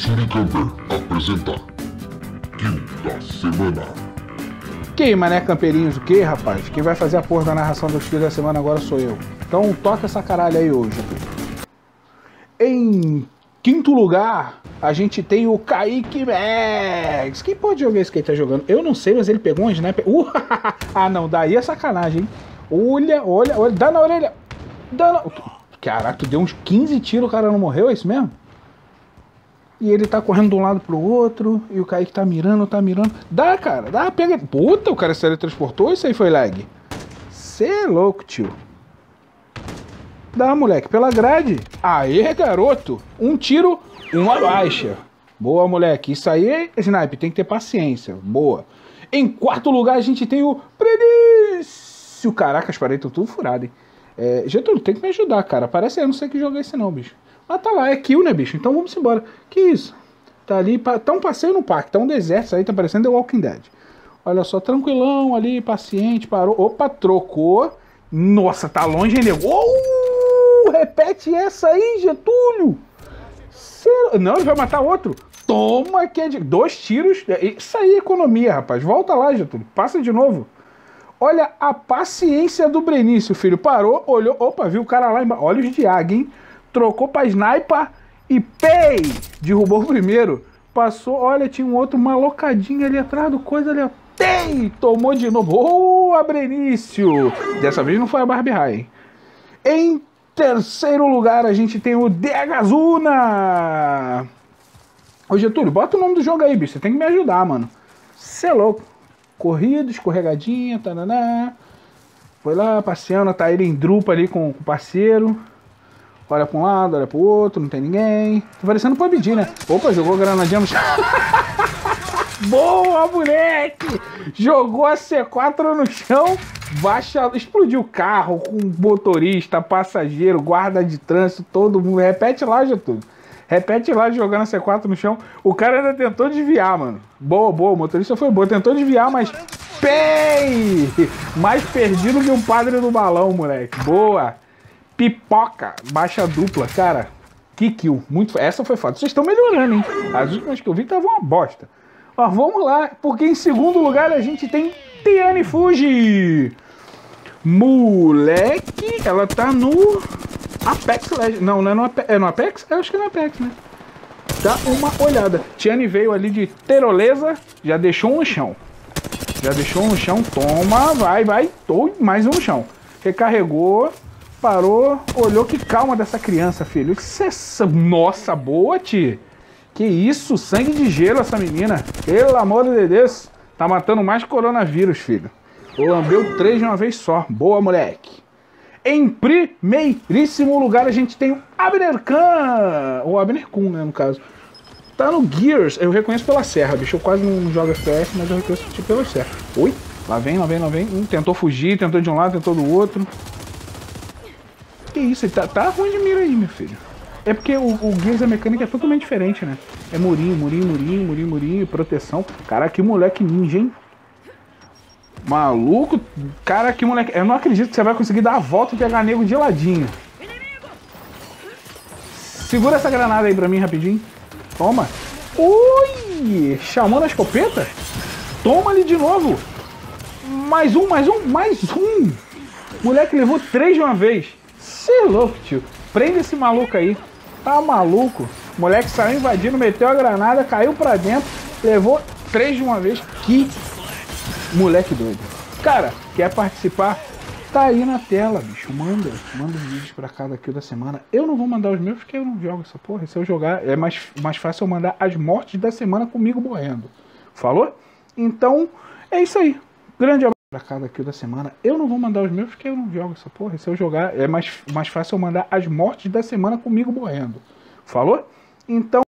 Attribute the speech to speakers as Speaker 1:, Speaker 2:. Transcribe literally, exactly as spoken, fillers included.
Speaker 1: Shurikamper apresenta Kill da Semana.
Speaker 2: Que mané campeirinhos o que, rapaz? Quem vai fazer a porra da narração dos Kills da semana agora sou eu. Então toca essa caralho aí hoje. Em quinto lugar, a gente tem o Kaique Max. Quem pode jogar esse que ele tá jogando? Eu não sei, mas ele pegou um sniper. Uh, ah não, daí é sacanagem, hein? Olha, olha, olha, dá na orelha. Dá na... Caraca, tu deu uns quinze tiros, o cara não morreu, é isso mesmo? E ele tá correndo de um lado pro outro, e o Kaique tá mirando, tá mirando. Dá, cara, dá, pega. Puta, o cara se teletransportou, isso aí foi lag. Cê é louco, tio. Dá, moleque, pela grade. Aê, garoto. Um tiro, uma baixa. Boa, moleque. Isso aí é sniper, tem que ter paciência. Boa. Em quarto lugar, a gente tem o Prenício. Caraca, as paredes estão tudo furadas, hein? É, Getúlio, tem que me ajudar, cara. Parece eu não sei que jogo é esse não, bicho. Ah, tá lá, é kill, né, bicho? Então vamos embora. Que isso? Tá ali, tá um passeio no parque, tá um deserto, isso aí tá parecendo The Walking Dead. Olha só, tranquilão ali, paciente, parou. Opa, trocou. Nossa, tá longe, hein, nego? Oh, repete essa aí, Getúlio. Cê... Não, ele vai matar outro. Toma, que é de... Dois tiros. Isso aí é economia, rapaz. Volta lá, Getúlio. Passa de novo. Olha a paciência do Brenício, filho. Parou, olhou. Opa, viu o cara lá embaixo. Olha os de águia, hein? Trocou pra sniper e pei! Derrubou o primeiro. Passou, olha, tinha um outro malocadinho ali atrás do coisa ali. Tem! Tomou de novo. Boa, Brenício! Dessa vez não foi a Barbie High, hein? Em terceiro lugar, a gente tem o Degazuna. Ô, Getúlio, bota o nome do jogo aí, bicho. Você tem que me ajudar, mano. Cê é louco. Corrida, escorregadinha, tananá. Foi lá, passeando, tá ele em drupa ali com, com o parceiro. Olha pra um lado, olha pro outro, não tem ninguém. Tá parecendo P U B G, né? Opa, jogou granadinha no chão. Boa, moleque! Jogou a C quatro no chão, baixa, explodiu o carro com motorista, passageiro, guarda de trânsito, todo mundo. Repete lá, Getúlio. Repete lá jogando a C quatro no chão. O cara ainda tentou desviar, mano. Boa, boa, o motorista foi boa. Tentou desviar, mas... Pei! Mais perdido que um padre do balão, moleque. Boa! Pipoca, baixa dupla, cara, que kill, muito, essa foi foda. Vocês estão melhorando, hein? As últimas que eu vi estavam uma bosta. Mas vamos lá, porque em segundo lugar a gente tem Tiane Fuji. Moleque, ela tá no Apex Legends. Não, não é no Apex, é no Apex? Eu acho que é no Apex, né? Dá uma olhada. Tiane veio ali de tirolesa, já deixou um no chão. Já deixou um no chão, toma, vai, vai, tô, mais um no chão. Recarregou. Parou, olhou, que calma dessa criança, filho. Isso é... Nossa, boa, tia. Que isso, sangue de gelo essa menina. Pelo amor de Deus. Tá matando mais coronavírus, filho. Lambeu três de uma vez só. Boa, moleque. Em primeiríssimo lugar, a gente tem o Abner Khan. Ou Abner Kun, né, no caso. Tá no Gears. Eu reconheço pela serra, bicho. Eu quase não jogo F P S, mas eu reconheço tipo, pela serra. Oi? Lá vem, lá vem, lá vem. Um tentou fugir, tentou de um lado, tentou do outro. Que isso, ele tá, tá ruim de mira aí, meu filho. É porque o, o Gears, a mecânica é totalmente diferente, né? É murinho, murinho, murinho, murinho, murinho, proteção. Cara, que moleque ninja, hein? Maluco. Cara, que moleque... Eu não acredito que você vai conseguir dar a volta e pegar nego de ladinho. Segura essa granada aí pra mim, rapidinho. Toma. Ui! Chamando a escopeta? Toma ali de novo. Mais um, mais um, mais um. Moleque levou três de uma vez. Cê é louco, tio. Prende esse maluco aí. Tá maluco? O moleque saiu invadindo, meteu a granada, caiu pra dentro, levou três de uma vez. Que moleque doido. Cara, quer participar? Tá aí na tela, bicho. Manda. Manda os vídeos pra cada kill da semana. Eu não vou mandar os meus porque eu não jogo essa porra. Se eu jogar, é mais, mais fácil eu mandar as mortes da semana comigo morrendo. Falou? Então, é isso aí. Grande abraço. Pra cada kill da semana. Eu não vou mandar os meus porque eu não jogo essa porra. Se eu jogar, é mais, mais fácil eu mandar as mortes da semana comigo morrendo. Falou? Então...